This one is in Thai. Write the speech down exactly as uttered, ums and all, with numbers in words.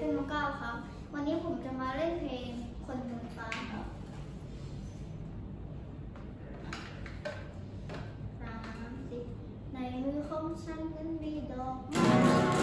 ชื่อมะก้าวครับวันนี้ผมจะมาเล่นเพลงคนบนฟ้าครับสามสิบในมือของฉันนั้นมีดอกไม้